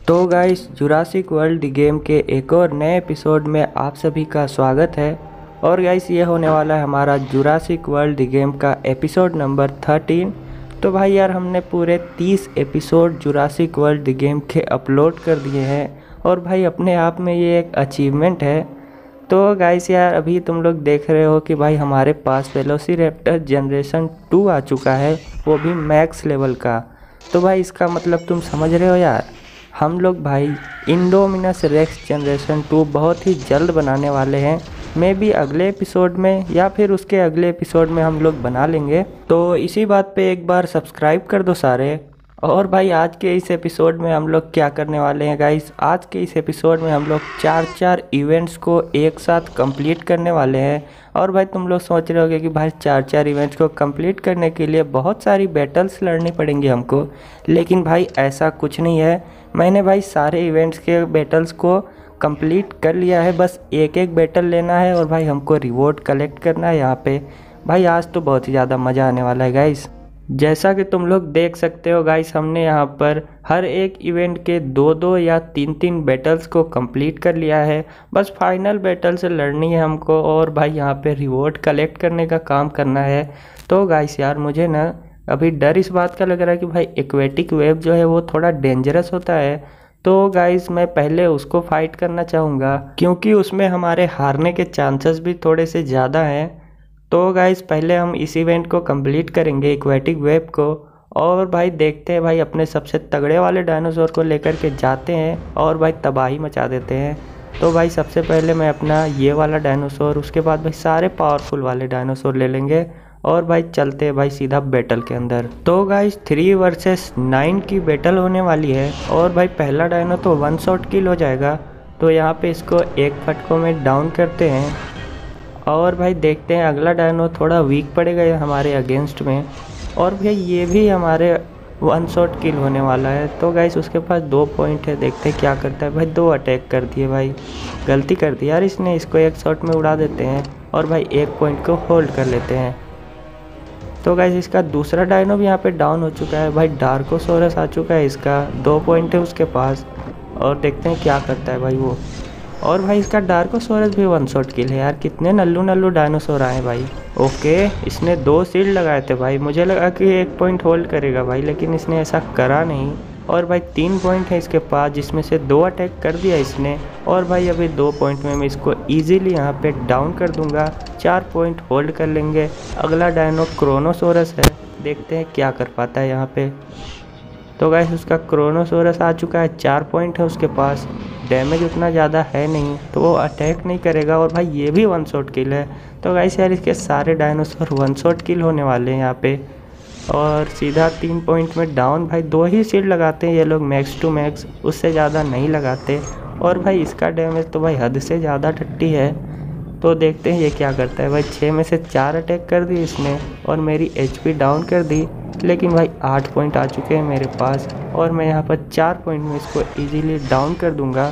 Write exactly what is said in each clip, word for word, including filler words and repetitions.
तो guys Jurassic World game के एक और नए एपिसोड में आप सभी का स्वागत है। और गाइस ये होने वाला है हमारा जुरासिक वर्ल्ड गेम का एपिसोड नंबर थर्टीन। तो भाई यार हमने पूरे तीस एपिसोड जुरासिक वर्ल्ड गेम के अपलोड कर दिए हैं और भाई अपने आप में ये एक अचीवमेंट है। तो गाइस यार अभी तुम लोग देख रहे हो कि भाई हमारे पास वेलोसिरैप्टर जनरेशन टू आ चुका है, वो भी मैक्स लेवल का। तो भाई इसका मतलब तुम समझ रहे हो यार, हम लोग भाई इंडोमिनस रेक्स जनरेशन टू बहुत ही जल्द बनाने वाले हैं। मे बी अगले एपिसोड में या फिर उसके अगले एपिसोड में हम लोग बना लेंगे। तो इसी बात पे एक बार सब्सक्राइब कर दो सारे। और भाई आज के इस एपिसोड में हम लोग क्या करने वाले हैं गाइस, आज के इस एपिसोड में हम लोग चार चार इवेंट्स को एक साथ कंप्लीट करने वाले हैं। और भाई तुम लोग सोच रहे होगे कि भाई चार चार इवेंट्स को कंप्लीट करने के लिए बहुत सारी बैटल्स लड़नी पड़ेंगी हमको, लेकिन भाई ऐसा कुछ नहीं है। मैंने भाई सारे इवेंट्स के बैटल्स को कंप्लीट कर लिया है, बस एक एक बैटल लेना है और भाई हमको रिवॉर्ड कलेक्ट करना है यहाँ पे। भाई आज तो बहुत ही ज़्यादा मज़ा आने वाला है गाइस। जैसा कि तुम लोग देख सकते हो गाइस, हमने यहाँ पर हर एक इवेंट के दो दो या तीन तीन बैटल्स को कंप्लीट कर लिया है। बस फाइनल बैटल से लड़नी है हमको और भाई यहाँ पे रिवॉर्ड कलेक्ट करने का काम करना है। तो गाइस यार मुझे ना अभी डर इस बात का लग रहा है कि भाई एक्वेटिक वेव जो है वो थोड़ा डेंजरस होता है। तो गाइस मैं पहले उसको फाइट करना चाहूँगा क्योंकि उसमें हमारे हारने के चांसेस भी थोड़े से ज़्यादा हैं। तो गाइस पहले हम इस इवेंट को कंप्लीट करेंगे एक्वेटिक वेव को, और भाई देखते हैं भाई अपने सबसे तगड़े वाले डायनासोर को लेकर के जाते हैं और भाई तबाही मचा देते हैं। तो भाई सबसे पहले मैं अपना ये वाला डायनासोर, उसके बाद भाई सारे पावरफुल वाले डायनासोर ले लेंगे और भाई चलते हैं भाई सीधा बैटल के अंदर। तो गाइस थ्री वर्सेस नाइन की बैटल होने वाली है और भाई पहला डायनो तो वन शॉट किल हो जाएगा। तो यहाँ पे इसको एक फटकों में डाउन करते हैं और भाई देखते हैं अगला डायनो थोड़ा वीक पड़ेगा हमारे अगेंस्ट में, और भाई ये भी हमारे वन शॉट किल होने वाला है। तो गाइस उसके पास दो पॉइंट है, देखते हैं क्या करता है। भाई दो अटैक कर दिए, भाई गलती कर दी यार इसने, इसको एक शॉट में उड़ा देते हैं और भाई एक पॉइंट को होल्ड कर लेते हैं। तो गाइस इसका दूसरा डायनो भी यहाँ पे डाउन हो चुका है। भाई डार्कोसोरस आ चुका है, इसका दो पॉइंट है उसके पास और देखते हैं क्या करता है भाई वो। और भाई इसका डार्कोसोरस भी वन शॉट किल है यार, कितने नल्लू नल्लू डायनासोर आए भाई। ओके इसने दो शील्ड लगाए थे भाई, मुझे लगा कि एक पॉइंट होल्ड करेगा भाई, लेकिन इसने ऐसा करा नहीं। और भाई तीन पॉइंट है इसके पास जिसमें से दो अटैक कर दिया इसने, और भाई अभी दो पॉइंट में मैं इसको इजीली यहाँ पे डाउन कर दूंगा, चार पॉइंट होल्ड कर लेंगे। अगला डायनो क्रोनोसोरस है, देखते हैं क्या कर पाता है यहाँ पे। तो गाइस उसका क्रोनोसोरस आ चुका है, चार पॉइंट है उसके पास, डैमेज उतना ज़्यादा है नहीं तो वो अटैक नहीं करेगा, और भाई ये भी वन शॉट किल है। तो गाइस यार इसके सारे डायनासोर वन शॉट किल होने वाले हैं यहाँ पे, और सीधा तीन पॉइंट में डाउन। भाई दो ही शील्ड लगाते हैं ये लोग मैक्स टू मैक्स, उससे ज़्यादा नहीं लगाते। और भाई इसका डैमेज तो भाई हद से ज़्यादा टट्टी है। तो देखते हैं ये क्या करता है। भाई छः में से चार अटैक कर दी इसने और मेरी एचपी डाउन कर दी, लेकिन भाई आठ पॉइंट आ चुके हैं मेरे पास और मैं यहाँ पर चार पॉइंट में इसको इजीली डाउन कर दूंगा।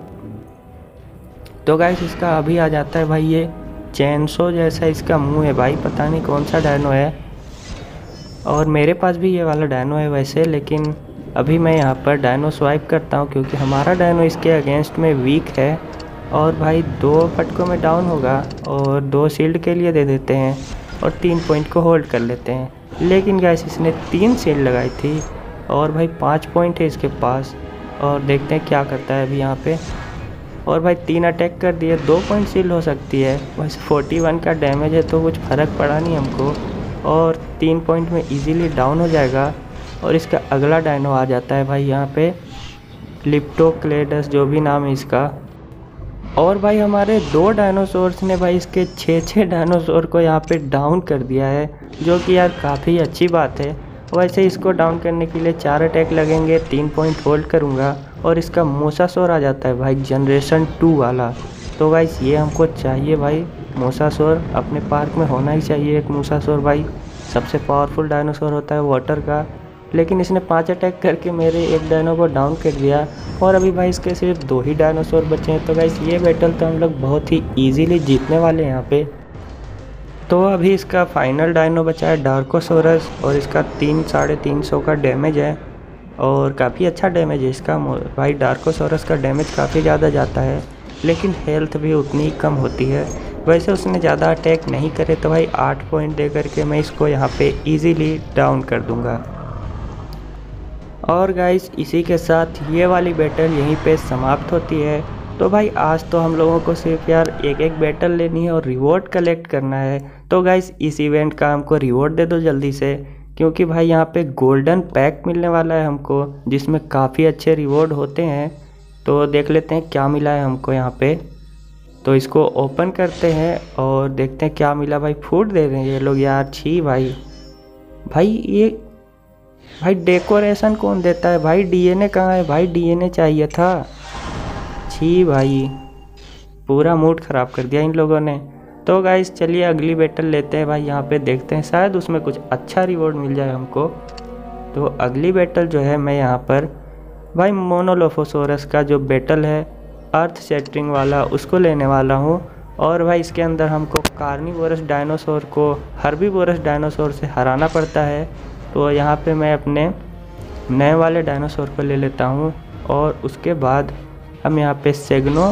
तो गाइस इसका अभी आ जाता है भाई ये चैनसो जैसा इसका मुंह है भाई, पता नहीं कौन सा डायनो है। और मेरे पास भी ये वाला डायनो है वैसे, लेकिन अभी मैं यहाँ पर डायनो स्वाइप करता हूँ क्योंकि हमारा डायनो इसके अगेंस्ट में वीक है। और भाई दो फटकों में डाउन होगा और दो शील्ड के लिए दे देते हैं और तीन पॉइंट को होल्ड कर लेते हैं। लेकिन गाइस इसने तीन शील्ड लगाई थी और भाई पाँच पॉइंट है इसके पास, और देखते हैं क्या करता है अभी यहाँ पे। और भाई तीन अटैक कर दिए, दो पॉइंट शील्ड हो सकती है, बस इकतालीस का डैमेज है तो कुछ फ़र्क पड़ा नहीं हमको, और तीन पॉइंट में इजीली डाउन हो जाएगा। और इसका अगला डायनो आ जाता है भाई यहाँ पे, लिप्टोक्लेडस जो भी नाम है इसका। और भाई हमारे दो डायनासोर्स ने भाई इसके छः छः डायनासोर को यहाँ पे डाउन कर दिया है, जो कि यार काफ़ी अच्छी बात है। वैसे इसको डाउन करने के लिए चार अटैक लगेंगे, तीन पॉइंट होल्ड करूँगा। और इसका मोसासोर आ जाता है भाई जनरेशन टू वाला। तो गाइस ये हमको चाहिए भाई, मोसासोर अपने पार्क में होना ही चाहिए एक मोसासोर भाई, सबसे पावरफुल डायनासोर होता है वाटर का। लेकिन इसने पांच अटैक करके मेरे एक डायनो को डाउन कर दिया और अभी भाई इसके सिर्फ दो ही डायनासोर बचे हैं। तो गाइस ये बैटल तो हम लोग बहुत ही इजीली जीतने वाले हैं यहाँ पे। तो अभी इसका फाइनल डायनो बचा है डार्कोसोरस और इसका तीन साढ़े तीन सौ का डैमेज है। और काफ़ी अच्छा डैमेज है इसका। भाई डार्कोसोरस का डैमेज काफ़ी ज़्यादा जाता है, लेकिन हेल्थ भी उतनी ही कम होती है। वैसे उसने ज़्यादा अटैक नहीं करे तो भाई आठ पॉइंट दे करके मैं इसको यहाँ पे इजीली डाउन कर दूँगा। और गाइस इसी के साथ ये वाली बैटल यहीं पे समाप्त होती है। तो भाई आज तो हम लोगों को सिर्फ यार एक एक बैटल लेनी है और रिवॉर्ड कलेक्ट करना है। तो गाइस इस इवेंट का हमको रिवॉर्ड दे दो जल्दी से, क्योंकि भाई यहाँ पे गोल्डन पैक मिलने वाला है हमको, जिसमें काफ़ी अच्छे रिवॉर्ड होते हैं। तो देख लेते हैं क्या मिला है हमको यहाँ पे। तो इसको ओपन करते हैं और देखते हैं क्या मिला। भाई फूड दे रहे हैं ये लोग यार, छी भाई। भाई ये भाई डेकोरेशन कौन देता है भाई? डीएनए कहाँ है भाई? डीएनए चाहिए था। छी भाई, पूरा मूड ख़राब कर दिया इन लोगों ने। तो गाइस चलिए अगली बैटल लेते हैं भाई। यहाँ पे देखते हैं शायद उसमें कुछ अच्छा रिवॉर्ड मिल जाए हमको। तो अगली बैटल जो है मैं यहाँ पर भाई मोनोलोफोसोरस का जो बैटल है अर्थ सेटरिंग वाला, उसको लेने वाला हूँ। और भाई इसके अंदर हमको कार्निवोरस डायनासोर को हर्बीवोरस डायनासोर से हराना पड़ता है। तो यहाँ पे मैं अपने नए वाले डायनासोर को ले लेता हूँ और उसके बाद हम यहाँ पे सेग्नो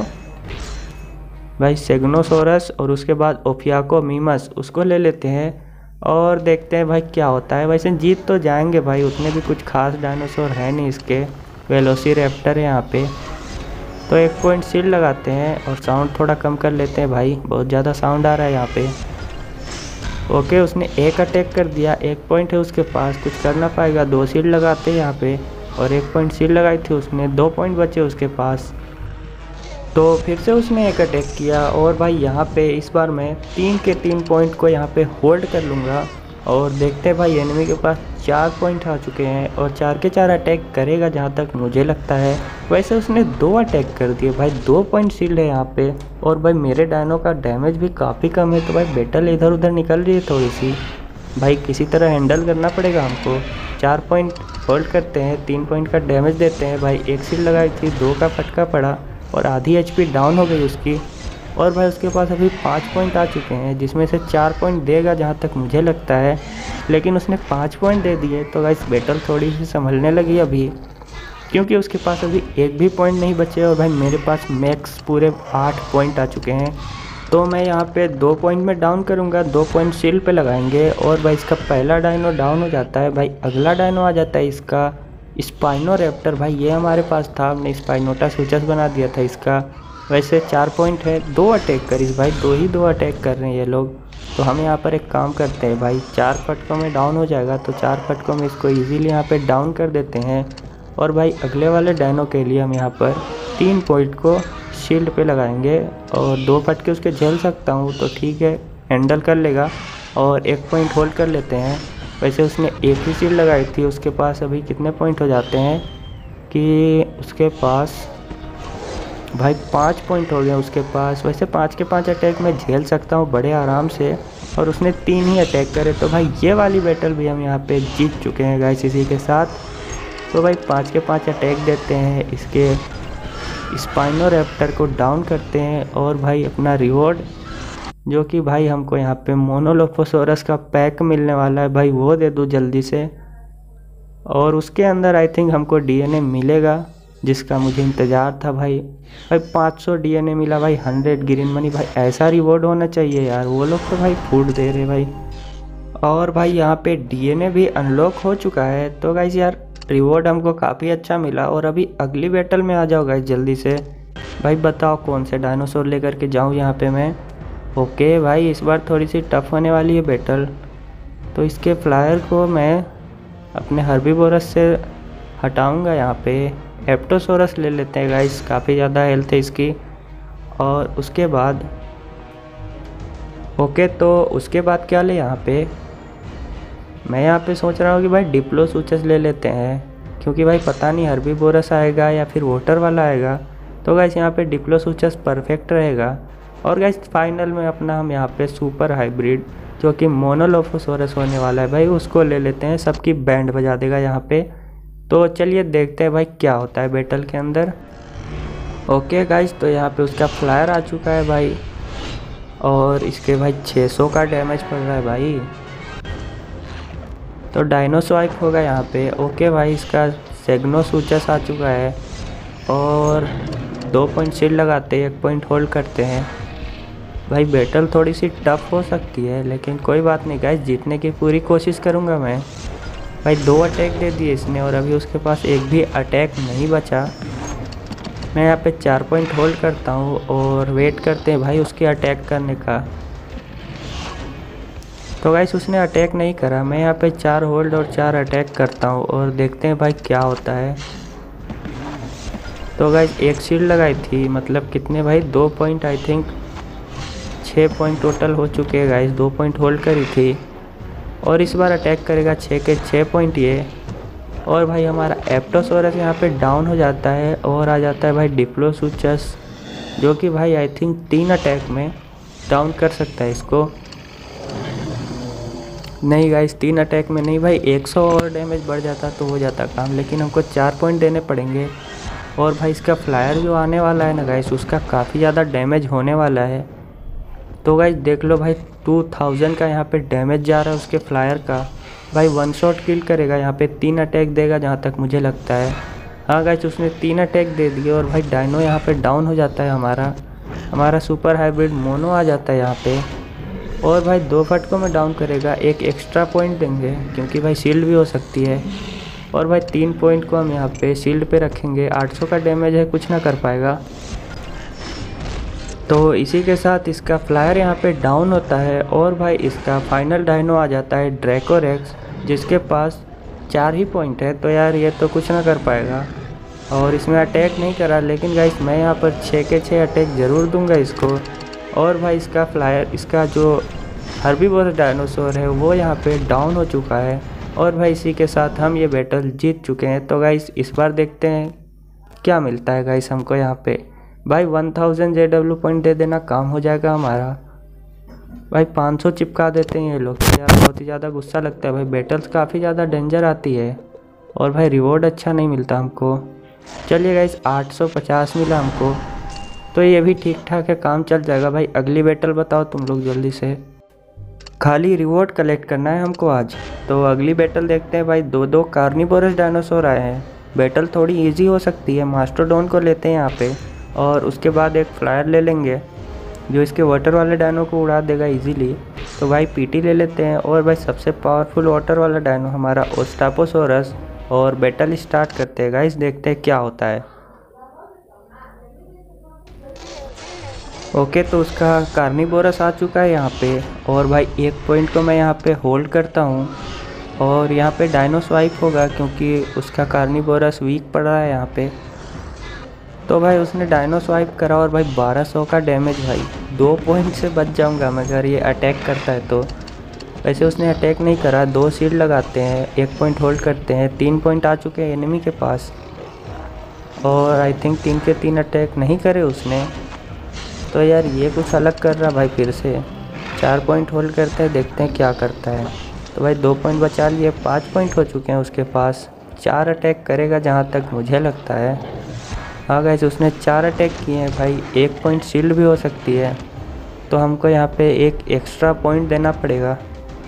भाई सेग्नोसोरस और उसके बाद ओफियाको मीमस उसको ले लेते हैं और देखते हैं भाई क्या होता है। वैसे जीत तो जाएंगे भाई, उतने भी कुछ खास डायनासोर है नहीं इसके। वेलोसिरैप्टर है यहाँ पे। तो एक पॉइंट सील लगाते हैं और साउंड थोड़ा कम कर लेते हैं भाई, बहुत ज़्यादा साउंड आ रहा है यहाँ पे। ओके उसने एक अटैक कर दिया, एक पॉइंट है उसके पास, कुछ कर ना पाएगा। दो सील लगाते हैं यहाँ पे और एक पॉइंट सील लगाई थी उसने, दो पॉइंट बचे उसके पास। तो फिर से उसने एक अटैक किया और भाई यहाँ पे इस बार मैं तीन के तीन पॉइंट को यहाँ पे होल्ड कर लूँगा। और देखते हैं भाई एनिमी के पास चार पॉइंट आ चुके हैं और चार के चार अटैक करेगा जहाँ तक मुझे लगता है। वैसे उसने दो अटैक कर दिए भाई, दो पॉइंट सील्ड है यहाँ पे। और भाई मेरे डायनो का डैमेज भी काफ़ी कम है, तो भाई बैटल इधर उधर निकल रही है थोड़ी सी। भाई किसी तरह हैंडल करना पड़ेगा हमको। चार पॉइंट होल्ड करते हैं, तीन पॉइंट का डैमेज देते हैं भाई। एक सील लगाई थी, दो का फटका पड़ा और आधी एचपी डाउन हो गई उसकी। और भाई उसके पास अभी पाँच पॉइंट आ चुके हैं, जिसमें से चार पॉइंट देगा जहाँ तक मुझे लगता है, लेकिन उसने पाँच पॉइंट दे दिए। तो गाइस बैटल थोड़ी सी संभलने लगी अभी, क्योंकि उसके पास अभी एक भी पॉइंट नहीं बचे और भाई मेरे पास मैक्स पूरे आठ पॉइंट आ चुके हैं। तो मैं यहाँ पे दो पॉइंट में डाउन करूँगा, दो पॉइंट सील पे लगाएंगे और भाई इसका पहला डायनो डाउन हो जाता है। भाई अगला डायनो आ जाता है इसका स्पाइनोरैप्टर। भाई ये हमारे पास था, हमने स्पाइनोटासूचस बना दिया था इसका। वैसे चार पॉइंट है, दो अटैक करिस भाई, दो ही दो अटैक कर रहे हैं ये लोग। तो हम यहाँ पर एक काम करते हैं भाई, चार फटकों में डाउन हो जाएगा, तो चार फटकों में इसको इजीली यहाँ पे डाउन कर देते हैं। और भाई अगले वाले डायनो के लिए हम यहाँ पर तीन पॉइंट को शील्ड पे लगाएंगे और दो फटके उसके झेल सकता हूँ तो ठीक है, हैंडल कर लेगा। और एक पॉइंट होल्ड कर लेते हैं। वैसे उसने एक ही शील्ड लगाई थी, उसके पास अभी कितने पॉइंट हो जाते हैं कि उसके पास भाई पाँच पॉइंट हो गए उसके पास। वैसे पाँच के पाँच अटैक मैं झेल सकता हूँ बड़े आराम से, और उसने तीन ही अटैक करे। तो भाई ये वाली बैटल भी हम यहाँ पे जीत चुके हैं गाइस इसी के साथ। तो भाई पाँच के पाँच अटैक देते हैं, इसके स्पाइनोरैप्टर को डाउन करते हैं और भाई अपना रिवॉर्ड, जो कि भाई हमको यहाँ पे मोनोलोफोसोरस का पैक मिलने वाला है भाई, वो दे दूँ जल्दी से। और उसके अंदर आई थिंक हमको डीएनए मिलेगा, जिसका मुझे इंतज़ार था भाई। भाई पाँच सौ डीएनए मिला भाई, हंड्रेड ग्रीन मनी। भाई ऐसा रिवॉर्ड होना चाहिए यार, वो लोग तो भाई फूड दे रहे भाई। और भाई यहाँ पे डीएनए भी अनलॉक हो चुका है। तो गाइस यार रिवॉर्ड हमको काफ़ी अच्छा मिला। और अभी अगली बैटल में आ जाओ गाइस जल्दी से। भाई बताओ कौन से डायनासोर लेकर के जाऊँ यहाँ पे मैं। ओके भाई इस बार थोड़ी सी टफ होने वाली है बैटल। तो इसके फ्लायर को मैं अपने हर्बीवोरस से हटाऊँगा। यहाँ पे एप्टोसोरस ले लेते हैं गाइस, काफ़ी ज़्यादा हेल्थ है इसकी। और उसके बाद ओके तो उसके बाद क्या ले यहाँ पे, मैं यहाँ पे सोच रहा हूँ कि भाई डिप्लोसूचस ले लेते हैं, क्योंकि भाई पता नहीं हर्बीवोरस आएगा या फिर वोटर वाला आएगा। तो गाइस यहाँ पे डिप्लोसूचस परफेक्ट रहेगा। और गाइस फाइनल में अपना हम यहाँ पे सुपर हाइब्रिड, जो कि मोनोलोफोसोरस होने वाला है भाई, उसको ले लेते हैं। सबकी बैंड बजा देगा यहाँ पे। तो चलिए देखते हैं भाई क्या होता है बैटल के अंदर। ओके गाइस तो यहाँ पे उसका फ्लायर आ चुका है भाई, और इसके भाई छह सौ का डैमेज पड़ रहा है भाई। तो डायनो स्वाइप होगा यहाँ पे। ओके भाई इसका सेग्नोसुचस आ चुका है और दो पॉइंट शील्ड लगाते हैं, एक पॉइंट होल्ड करते हैं। भाई बैटल थोड़ी सी टफ हो सकती है लेकिन कोई बात नहीं गाइस, जीतने की पूरी कोशिश करूँगा मैं। भाई दो अटैक दे दिए इसने और अभी उसके पास एक भी अटैक नहीं बचा। मैं यहाँ पे चार पॉइंट होल्ड करता हूँ और वेट करते हैं भाई उसके अटैक करने का। तो गाइस उसने अटैक नहीं करा, मैं यहाँ पे चार होल्ड और चार अटैक करता हूँ और देखते हैं भाई क्या होता है। तो गाइस एक शील्ड लगाई थी, मतलब कितने भाई दो पॉइंट आई थिंक छः पॉइंट टोटल हो चुके हैं गाइस। दो पॉइंट होल्ड करी थी और इस बार अटैक करेगा छः के छः पॉइंट ये। और भाई हमारा एप्टोसोरस यहाँ पे डाउन हो जाता है और आ जाता है भाई डिप्लोसुचस, जो कि भाई आई थिंक तीन अटैक में डाउन कर सकता है इसको। नहीं गाइस तीन अटैक में नहीं भाई, एक सौ और डैमेज बढ़ जाता तो हो जाता काम, लेकिन हमको चार पॉइंट देने पड़ेंगे। और भाई इसका फ्लायर जो आने वाला है ना गाइस, उसका काफ़ी ज़्यादा डैमेज होने वाला है। तो गाइस देख लो भाई टू थाउजेंड का यहाँ पे डैमेज जा रहा है उसके फ्लायर का। भाई वन शॉट किल करेगा, यहाँ पे तीन अटैक देगा जहाँ तक मुझे लगता है। हाँ गाइस उसने तीन अटैक दे दिए और भाई डायनो यहाँ पे डाउन हो जाता है हमारा। हमारा सुपर हाइब्रिड मोनो आ जाता है यहाँ पे और भाई दो फटकों में डाउन करेगा, एक एक्स्ट्रा पॉइंट देंगे क्योंकि भाई शील्ड भी हो सकती है। और भाई तीन पॉइंट को हम यहाँ पे शील्ड पे रखेंगे। आठ सौ का डैमेज है, कुछ ना कर पाएगा। तो इसी के साथ इसका फ्लायर यहाँ पे डाउन होता है और भाई इसका फाइनल डायनो आ जाता है ड्रैकोरेक्स, जिसके पास चार ही पॉइंट है। तो यार ये तो कुछ ना कर पाएगा और इसमें अटैक नहीं करा, लेकिन गाइस मैं यहाँ पर छः के छः अटैक ज़रूर दूंगा इसको। और भाई इसका फ्लायर, इसका जो हर्बीवोरस डायनासोर है वो यहाँ पे डाउन हो चुका है और भाई इसी के साथ हम ये बैटल जीत चुके हैं। तो गाइस इस बार देखते हैं क्या मिलता है गाइस हमको यहाँ पे। भाई one thousand J W point दे देना, काम हो जाएगा हमारा। भाई पाँच सौ चिपका देते हैं ये लोग, तो यार बहुत ही ज़्यादा गुस्सा लगता है भाई। बैटल्स काफ़ी ज़्यादा डेंजर आती है और भाई रिवॉर्ड अच्छा नहीं मिलता हमको। चलिए गाइस आठ सौ पचास मिला हमको, तो ये भी ठीक ठाक है, काम चल जाएगा। भाई अगली बैटल बताओ तुम लोग जल्दी से, खाली रिवॉर्ड कलेक्ट करना है हमको आज। तो अगली बैटल देखते हैं भाई। दो दो कार्निवोरस डायनासोर आए हैं, बैटल थोड़ी इजी हो सकती है। मास्टरडोन को लेते हैं यहाँ पे और उसके बाद एक फ्लायर ले लेंगे जो इसके वाटर वाले डायनो को उड़ा देगा इजीली। तो भाई पीटी ले लेते हैं और भाई सबसे पावरफुल वाटर वाला डायनो हमारा ओस्टापोसोरस, और बैटल स्टार्ट करते हैं गाइस, देखते हैं क्या होता है। ओके तो उसका कार्निवोरस आ चुका है यहाँ पे और भाई एक पॉइंट को मैं यहाँ पे होल्ड करता हूँ और यहाँ पे डायनो स्वाइप होगा क्योंकि उसका कार्निवोरस वीक पड़ रहा है यहाँ पे। तो भाई उसने डायनो स्वाइप करा और भाई बारह सौ का डैमेज। भाई दो पॉइंट से बच जाऊँगा मैं अगर ये अटैक करता है तो। वैसे उसने अटैक नहीं करा, दो शील्ड लगाते हैं, एक पॉइंट होल्ड करते हैं। तीन पॉइंट आ चुके हैं एनिमी के पास और आई थिंक तीन के तीन अटैक नहीं करे उसने। तो यार ये कुछ अलग कर रहा भाई फिर से। चार पॉइंट होल्ड करते हैं, देखते हैं क्या करता है। तो भाई दो पॉइंट बचा लिए, पाँच पॉइंट हो चुके हैं उसके पास। चार अटैक करेगा जहाँ तक मुझे लगता है। हाँ गाइस उसने चार अटैक किए हैं भाई, एक पॉइंट शील्ड भी हो सकती है। तो हमको यहाँ पे एक एक्स्ट्रा पॉइंट देना पड़ेगा।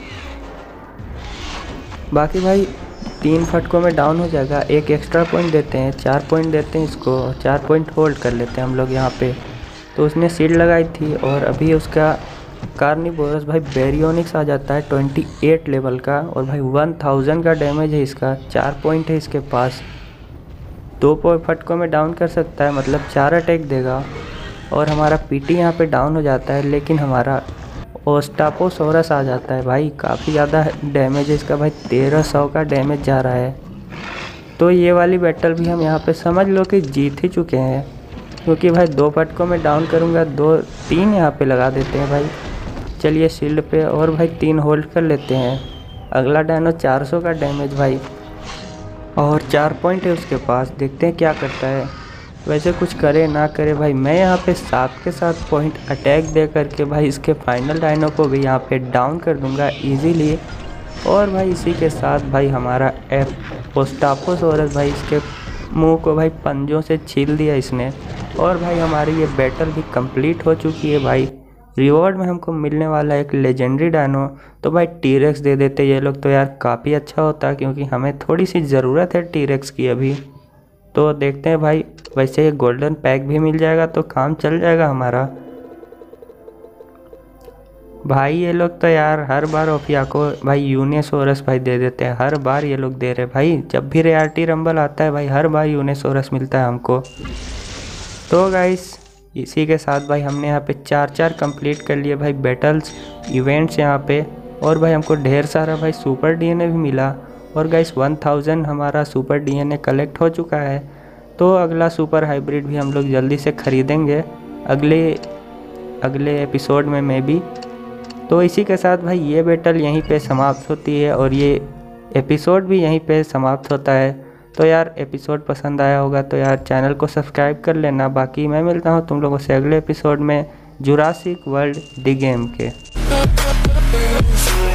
बाकी भाई तीन फटकों में डाउन हो जाएगा, एक एक्स्ट्रा पॉइंट देते हैं, चार पॉइंट देते हैं इसको, चार पॉइंट होल्ड कर लेते हैं हम लोग यहाँ पे। तो उसने शील्ड लगाई थी और अभी उसका कार्निवोरस भाई बैरियोनिक्स आ जाता है अट्ठाईस लेवल का और भाई वन थाउजेंड का डैमेज है इसका। चार पॉइंट है इसके पास, दो फटकों में डाउन कर सकता है, मतलब चार अटैक देगा। और हमारा पीटी यहाँ पे डाउन हो जाता है, लेकिन हमारा ओस्टापोसोरस आ जाता है। भाई काफ़ी ज़्यादा डैमेज है इसका, भाई तेरह सौ का डैमेज जा रहा है। तो ये वाली बैटल भी हम यहाँ पे समझ लो कि जीत ही चुके हैं, क्योंकि भाई दो फटकों में डाउन करूँगा, दो तीन यहाँ पे लगा देते हैं भाई। चलिए शील्ड पे और भाई तीन होल्ड कर लेते हैं। अगला डायनो चार सौ का डैमेज भाई और चार पॉइंट है उसके पास, देखते हैं क्या करता है। वैसे कुछ करे ना करे भाई मैं यहाँ पे सात के साथ पॉइंट अटैक दे करके भाई इसके फाइनल डायनो को भी यहाँ पे डाउन कर दूंगा इजीली। और भाई इसी के साथ भाई हमारा एफ ओस्टापोसोरस भाई इसके मुंह को भाई पंजों से छील दिया इसने। और भाई हमारी ये बैटल भी कंप्लीट हो चुकी है भाई। रिवॉर्ड में हमको मिलने वाला एक लेजेंडरी डायनो, तो भाई टीरेक्स दे देते ये लोग तो यार काफ़ी अच्छा होता, क्योंकि हमें थोड़ी सी ज़रूरत है टीरेक्स की अभी। तो देखते हैं भाई, वैसे ये गोल्डन पैक भी मिल जाएगा तो काम चल जाएगा हमारा। भाई ये लोग तो यार हर बार ओफिया को भाई यूनिसोरस भाई दे देते हैं, हर बार ये लोग दे रहे भाई। जब भी रेयरिटी रंबल आता है भाई हर बार यूनिसोरस मिलता है हमको। तो गाइस इसी के साथ भाई हमने यहाँ पे चार चार कंप्लीट कर लिए भाई बैटल्स इवेंट्स यहाँ पे। और भाई हमको ढेर सारा भाई सुपर डीएनए भी मिला। और गाइस वन थाउजेंड हमारा सुपर डीएनए कलेक्ट हो चुका है। तो अगला सुपर हाइब्रिड भी हम लोग जल्दी से ख़रीदेंगे अगले अगले एपिसोड में मे बी। तो इसी के साथ भाई ये बैटल यहीं पे समाप्त होती है और ये एपिसोड भी यहीं पे समाप्त होता है। तो यार एपिसोड पसंद आया होगा तो यार चैनल को सब्सक्राइब कर लेना। बाकी मैं मिलता हूँ तुम लोगों से अगले एपिसोड में जुरासिक वर्ल्ड द गेम के।